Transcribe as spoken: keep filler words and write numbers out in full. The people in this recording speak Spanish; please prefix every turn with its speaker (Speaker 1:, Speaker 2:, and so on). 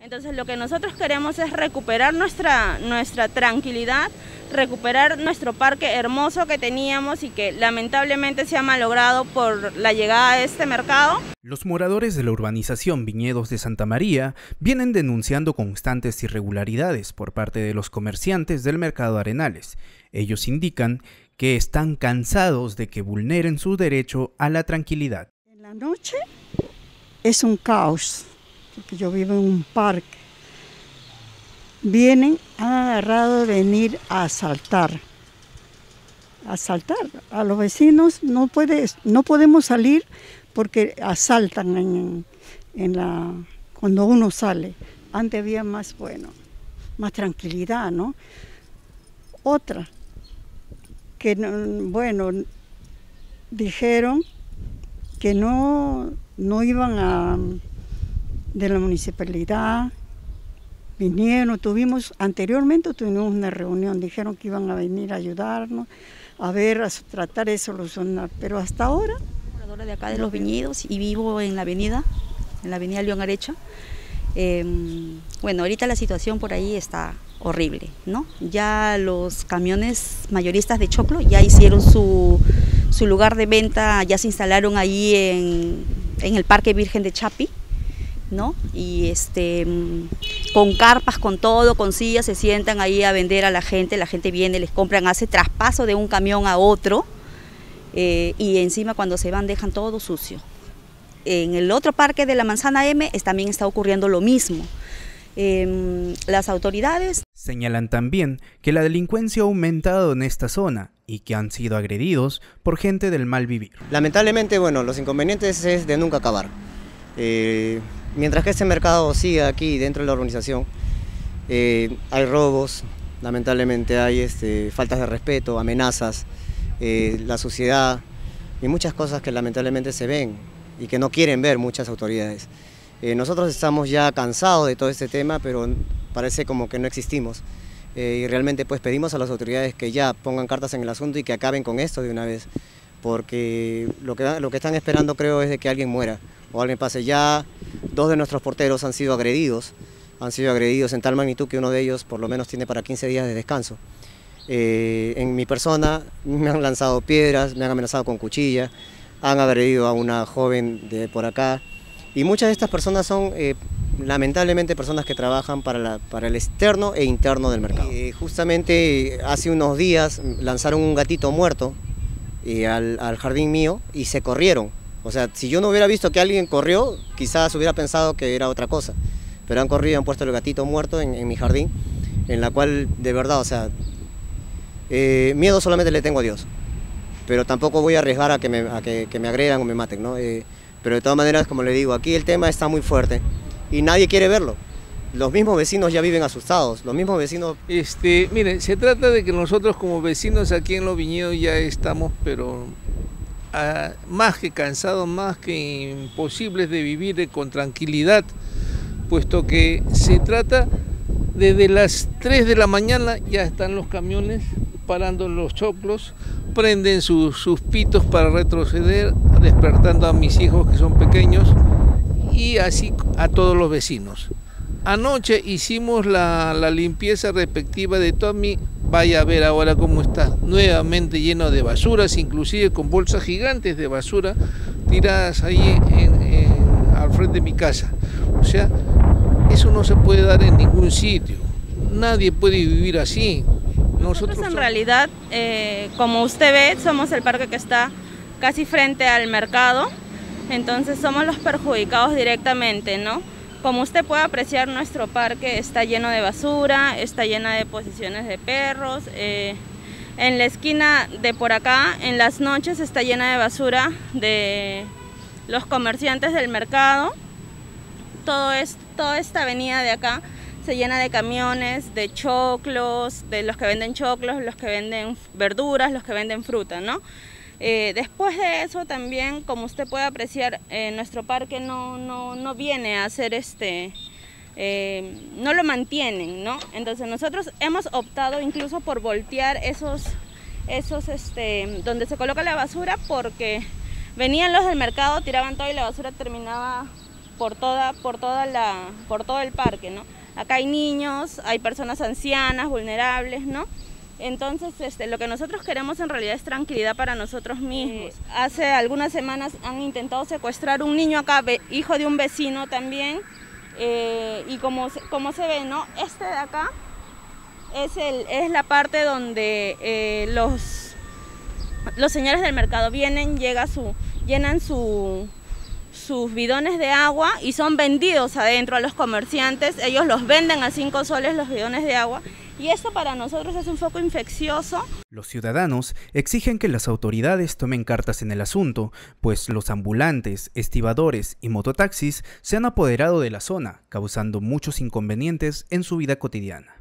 Speaker 1: Entonces lo que nosotros queremos es recuperar nuestra, nuestra tranquilidad, recuperar nuestro parque hermoso que teníamos y que lamentablemente se ha malogrado por la llegada de este mercado.
Speaker 2: Los moradores de la urbanización Viñedos de Santa María vienen denunciando constantes irregularidades por parte de los comerciantes del mercado Arenales. Ellos indican que están cansados de que vulneren su derecho a la tranquilidad.
Speaker 3: En la noche es un caos, porque yo vivo en un parque. Vienen, han agarrado de venir a asaltar. A asaltar. A los vecinos no, puede, no podemos salir porque asaltan en, en la, cuando uno sale. Antes había más, bueno, más tranquilidad, ¿no? Otra, que bueno, dijeron que no, no iban a, de la municipalidad, vinieron, tuvimos, anteriormente tuvimos una reunión, dijeron que iban a venir a ayudarnos, a ver, a tratar de solucionar, pero hasta ahora...
Speaker 4: Moradora de acá de Los Viñedos y vivo en la avenida, en la avenida León Arecha. Eh, bueno, ahorita la situación por ahí está horrible, ¿no? Ya los camiones mayoristas de choclo ya hicieron su, su lugar de venta, ya se instalaron ahí en, en el Parque Virgen de Chapi, ¿no? Y este, con carpas, con todo, con sillas, se sientan ahí a vender a la gente, la gente viene, les compran, hace traspaso de un camión a otro, eh, y encima cuando se van dejan todo sucio. En el otro parque de la Manzana M es, también está ocurriendo lo mismo. Eh, las autoridades
Speaker 2: señalan también que la delincuencia ha aumentado en esta zona y que han sido agredidos por gente del mal vivir.
Speaker 5: Lamentablemente, bueno, los inconvenientes es de nunca acabar. Eh, mientras que este mercado siga aquí dentro de la urbanización, eh, hay robos, lamentablemente hay este, faltas de respeto, amenazas, eh, la suciedad y muchas cosas que lamentablemente se ven y que no quieren ver muchas autoridades. Eh, nosotros estamos ya cansados de todo este tema, pero parece como que no existimos. Eh, y realmente pues pedimos a las autoridades que ya pongan cartas en el asunto y que acaben con esto de una vez, porque lo que, lo que están esperando creo es de que alguien muera o alguien pase. Ya dos de nuestros porteros han sido agredidos, han sido agredidos en tal magnitud que uno de ellos por lo menos tiene para quince días de descanso. Eh, en mi persona me han lanzado piedras, me han amenazado con cuchilla, han agredido a una joven de por acá y muchas de estas personas son eh, lamentablemente personas que trabajan para, la, para el externo e interno del mercado. Eh, justamente hace unos días lanzaron un gatito muerto eh, al, al jardín mío y se corrieron. O sea, si yo no hubiera visto que alguien corrió, quizás hubiera pensado que era otra cosa. Pero han corrido y han puesto el gatito muerto en, en mi jardín, en la cual de verdad, o sea, eh, miedo solamente le tengo a Dios. Pero tampoco voy a arriesgar a que me, a que, que me agredan o me maten, ¿no? Eh, pero de todas maneras, como le digo, aquí el tema está muy fuerte y nadie quiere verlo. Los mismos vecinos ya viven asustados, los mismos vecinos...
Speaker 6: Este, miren, se trata de que nosotros como vecinos aquí en Los Viñedos ya estamos, pero a, más que cansados, más que imposibles de vivir con tranquilidad, puesto que se trata, desde las tres de la mañana ya están los camiones parando los choclos, prenden sus, sus pitos para retroceder, despertando a mis hijos que son pequeños y así a todos los vecinos. Anoche hicimos la, la limpieza respectiva de Tommy, vaya a ver ahora cómo está, nuevamente lleno de basuras, inclusive con bolsas gigantes de basura tiradas ahí en, en, al frente de mi casa. O sea, eso no se puede dar en ningún sitio, nadie puede vivir así.
Speaker 1: Nosotros, Nosotros en realidad, eh, como usted ve, somos el parque que está casi frente al mercado, entonces somos los perjudicados directamente, ¿no? Como usted puede apreciar, nuestro parque está lleno de basura, está llena de posiciones de perros, eh, en la esquina de por acá, en las noches está llena de basura de los comerciantes del mercado, todo es, toda esta avenida de acá se llena de camiones, de choclos, de los que venden choclos, los que venden verduras, los que venden fruta, ¿no? Eh, después de eso también, como usted puede apreciar, eh, nuestro parque no, no, no viene a hacer este, eh, no lo mantienen, ¿no? Entonces nosotros hemos optado incluso por voltear esos, esos este, donde se coloca la basura, porque venían los del mercado, tiraban todo y la basura terminaba por toda, por toda la, por todo el parque, ¿no? Acá hay niños, hay personas ancianas, vulnerables, ¿no? Entonces, este, lo que nosotros queremos en realidad es tranquilidad para nosotros mismos. Eh, hace algunas semanas han intentado secuestrar un niño acá, hijo de un vecino también, eh, y como, como se ve, ¿no? Este de acá es, el, es la parte donde eh, los, los señores del mercado vienen, llega su, llenan su, sus bidones de agua y son vendidos adentro a los comerciantes. Ellos los venden a cinco soles los bidones de agua. Y esto para nosotros es un foco infeccioso.
Speaker 2: Los ciudadanos exigen que las autoridades tomen cartas en el asunto, pues los ambulantes, estibadores y mototaxis se han apoderado de la zona, causando muchos inconvenientes en su vida cotidiana.